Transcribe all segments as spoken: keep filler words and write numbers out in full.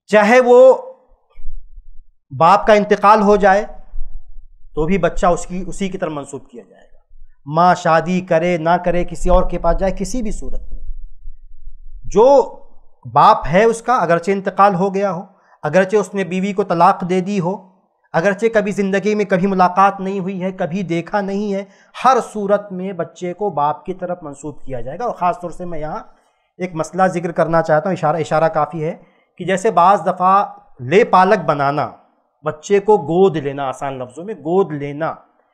چاہے وہ باپ کا انتقال ہو جائے تو بھی بچہ اس کی اسی کی طرف منسوب کیا جائے گا، ماں شادی کرے نہ کرے کسی اور کے پاس جائے، کسی بھی صورت میں جو باپ ہے اس کا اگرچہ انتقال ہو گیا ہو، اگرچہ اس نے بیوی کو طلاق دے دی ہو، اگرچہ کبھی زندگی میں کبھی ملاقات نہیں ہوئی ہے، کبھی دیکھا نہیں ہے، ہر صورت میں بچے کو باپ کی طرف منسوب کیا جائے گا۔ اور خاص طور سے میں یہاں ایک مسئلہ ذکر کرنا چاہتا ہوں، اشارہ اشارہ کافی ہے کہ جیسے بعض دفعہ لے پالک بنانا، بچے کو گود لینا، آسان لفظوں میں گود لینا،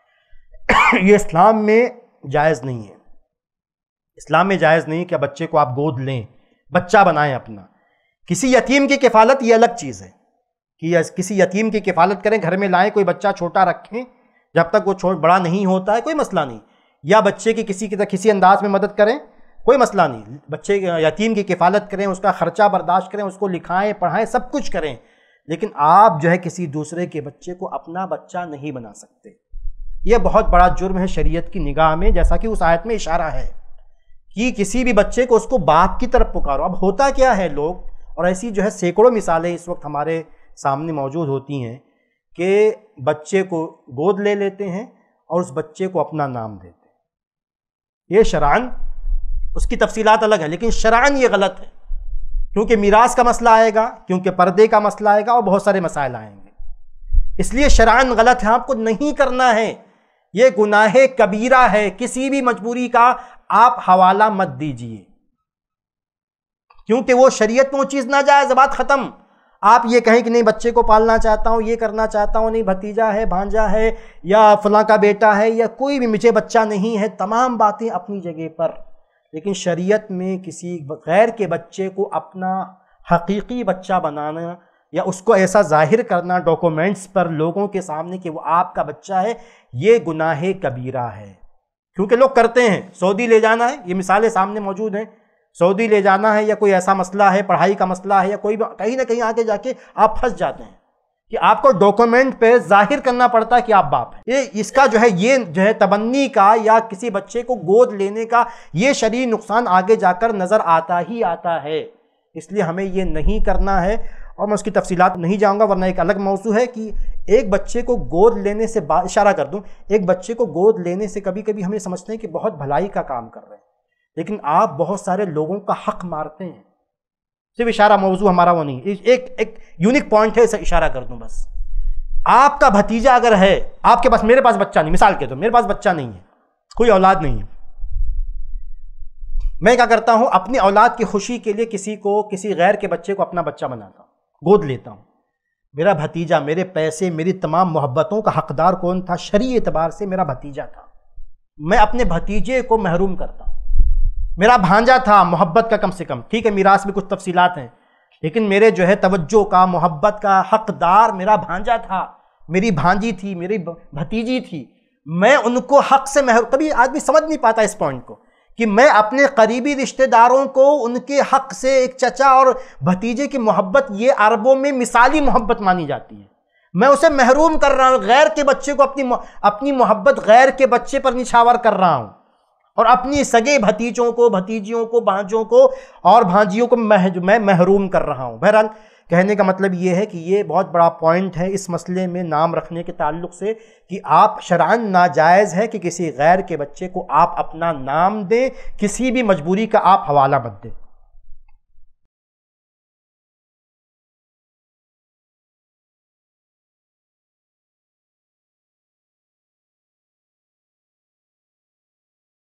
یہ اسلام میں جائز نہیں ہے۔ اسلام میں جائز نہیں کہ بچے کو آپ گود لیں، بچہ بنائیں اپنا۔ کسی یتیم کی کفالت یہ الگ چیز ہے کہ کسی یتیم کی کفالت کریں، گھر میں لائیں، کوئی بچہ چھوٹا رکھیں جب تک وہ چھوٹ بڑا نہیں ہوتا ہے، کوئی مسئلہ نہیں، یا بچے کی کسی کی کسی انداز میں مدد کریں، کوئی مسئلہ نہیں، بچے یتیم کی کفالت کریں، اس کا خرچہ برداشت کریں، اس کو لکھائیں پڑھائیں، سب کچھ کریں، لیکن آپ جو ہے کسی دوسرے کے بچے کو اپنا بچہ نہیں بنا سکتے۔ یہ بہت بڑا جرم ہے شریعت کی نگاہ میں، جیسا کہ اس آیت میں اشارہ ہے کہ کسی بھی بچے کو اس کو باپ کی طرف پکارو۔ اب ہوتا کیا ہے لوگ، اور ایسی جو ہے سینکڑوں مثالیں اس وقت ہمارے سامنے موجود ہوتی ہیں کہ بچے کو گود لے لیتے ہیں اور اس بچے کو اپنا نام دیتے ہیں۔ یہ شرعاً اس کی تفصیلات الگ ہیں، لیکن شرعاً یہ غلط ہے، کیونکہ میراث کا مسئلہ آئے گا، کیونکہ پردے کا مسئلہ آئے گا، اور بہت سارے مسائل آئیں گے، اس لیے شرعاً غلط ہے، آپ کو نہیں کرنا ہے، یہ گناہ کبیرہ ہے۔ کسی بھی مجبوری کا آپ حوالہ مت دیجئے، کیونکہ وہ شریعت میں وہ چیز ناجائز، بات ختم۔ آپ یہ کہیں کہ نہیں بچے کو پالنا چاہتا ہوں، یہ کرنا چاہتا ہوں، نہیں بھتیجا ہے، بھانجا ہے، یا فلاں کا بیٹا ہے، یا کوئی بھی مجھے بچہ نہیں ہے، تمام باتیں اپنی جگہ پر، لیکن شریعت میں کسی غیر کے بچے کو اپنا حقیقی بچہ بنانا یا اس کو ایسا ظاہر کرنا ڈاکومنٹس پر لوگوں کے سامنے کہ وہ آپ کا بچہ ہے، یہ گناہ کبیرہ ہے۔ کیونکہ لوگ کرتے ہیں، سعودی لے جانا ہے، یہ مثالیں سامنے موجود ہیں، سعودی لے جانا ہے یا کوئی ایسا مسئلہ ہے، پڑھائی کا مسئلہ ہے، یا کوئی کہیں نہ کہیں آگے جا کے آپ پھنس جاتے ہیں کہ آپ کو ڈاکومنٹ پہ ظاہر کرنا پڑتا ہے کہ آپ باپ ہیں۔ یہ اس کا جو ہے یہ جو ہے تبنی کا یا کسی بچے کو گود لینے کا یہ شرعی نقصان آگے جا کر نظر آتا ہی آتا ہے، اس لیے ہمیں یہ نہیں کرنا ہے۔ اور میں اس کی تفصیلات نہیں جاؤں گا، ورنہ ایک الگ موضوع ہے کہ ایک بچے کو گود لینے سے اشارہ کر دوں، ایک بچے کو گود لینے سے کبھی کبھی ہمیں سمجھتے ہیں کہ بہت بھلائی کا کام کر رہے ہیں، لیکن آپ بہت سارے لوگوں کا حق مارتے ہیں۔ صرف اشارہ، موضوع ہمارا وہ نہیں، ایک ایک یونیک پوائنٹ ہے، اسے اشارہ کر دوں بس۔ آپ کا بھتیجا اگر ہے آپ کے پاس، میرے پاس بچہ نہیں، مثال کے طور میرے پاس بچہ نہیں ہے، کوئی اولاد نہیں ہے، میں کیا کرتا ہوں اپنی اولاد کی خوشی کے لیے کسی کو کسی غیر کے بچے کو اپنا بچہ بناتا ہوں، گود لیتا ہوں۔ میرا بھتیجا میرے پیسے میری تمام محبتوں کا حقدار کون تھا؟ شرعی اعتبار سے میرا بھتیجا تھا، میں اپنے بھتیجے کو محروم کرتا ہوں۔ میرا بھانجا تھا، محبت کا کم سے کم، ٹھیک ہے میراث میں کچھ تفصیلات ہیں، لیکن میرے جو ہے توجہ کا، محبت کا حقدار میرا بھانجا تھا، میری بھانجی تھی، میری بھتیجی تھی، میں ان کو حق سے محروم۔ کبھی آدمی سمجھ نہیں پاتا اس پوائنٹ کو کہ میں اپنے قریبی رشتہ داروں کو ان کے حق سے، ایک چچا اور بھتیجے کی محبت یہ عربوں میں مثالی محبت مانی جاتی ہے، میں اسے محروم کر رہا ہوں، غیر کے بچے کو اپنی اپنی محبت غیر کے بچے پر نچھاور کر رہا ہوں، اور اپنی سگے بھتیجوں کو، بھتیجیوں کو، بھانجوں کو اور بھانجیوں کو میں محروم کر رہا ہوں۔ بہرحال کہنے کا مطلب یہ ہے کہ یہ بہت بڑا پوائنٹ ہے اس مسئلے میں نام رکھنے کے تعلق سے کہ آپ شرعاً ناجائز ہے کہ کسی غیر کے بچے کو آپ اپنا نام دیں، کسی بھی مجبوری کا آپ حوالہ مت دیں۔